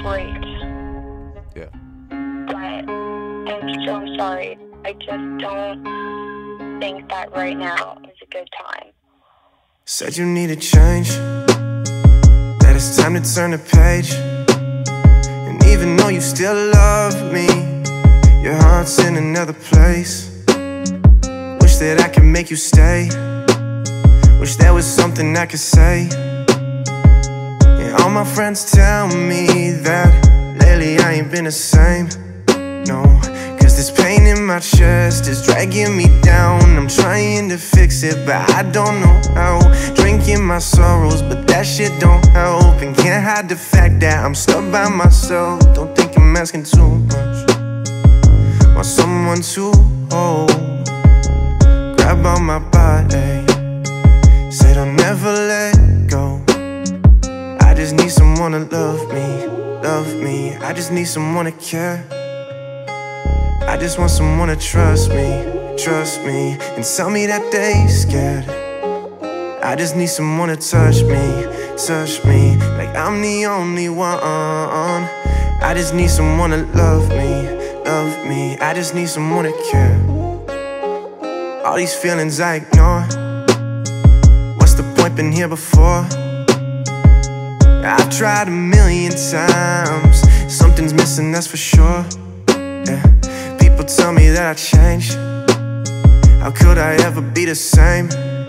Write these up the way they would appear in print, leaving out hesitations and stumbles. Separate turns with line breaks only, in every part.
great.
Yeah.
But I'm so sorry. I just don't think that right now is a good time.
Said you needed change, that it's time to turn the page. And even though you still love me, your heart's in another place. Wish that I could make you stay. Wish there was something I could say. And all my friends tell me that lately I ain't been the same. No, cause this pain in my chest is dragging me down. I'm trying to fix it, but I don't know how. Drinking my sorrows, but that shit don't help. And can't hide the fact that I'm stuck by myself. Don't think I'm asking too much. Want someone to hold, grab on my body, say don't never let go. I just need someone to love me, love me. I just need someone to care. I just want someone to trust me, trust me, and tell me that they scared. I just need someone to touch me, like I'm the only one. I just need someone to love me, love me. I just need someone to care. All these feelings I ignore. What's the point, been here before? I've tried a million times. Something's missing, that's for sure. Yeah. People tell me that I changed. How could I ever be the same?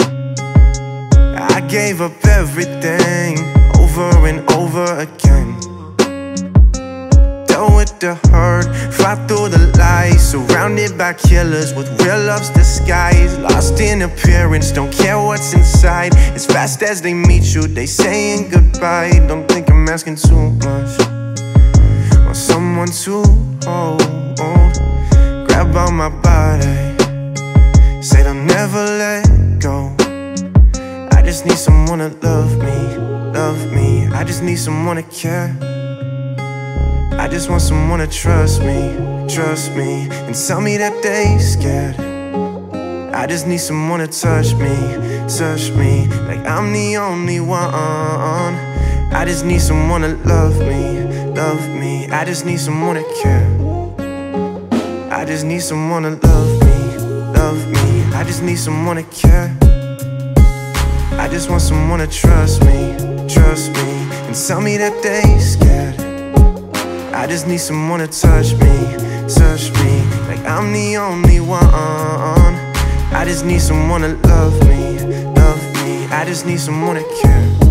I gave up everything over and over again. Dealt with the hurt, fought through the lies, surrounded by killers with real love's disguise. Lost in appearance, don't care what's inside. As fast as they meet you, they saying goodbye. Don't think I'm asking too much. Want someone to hold, grab on my body, say they'll never let go. I just need someone to love me, love me. I just need someone to care. I just want someone to trust me, trust me, and tell me that they scared. I just need someone to touch me, like I'm the only one. I just need someone to love me, love me. I just need someone to care. I just need someone to love me, love me. I just need someone to care. I just want someone to trust me, and tell me that they scared. I just need someone to touch me, like I'm the only one. I just need someone to love me, love me. I just need someone to care.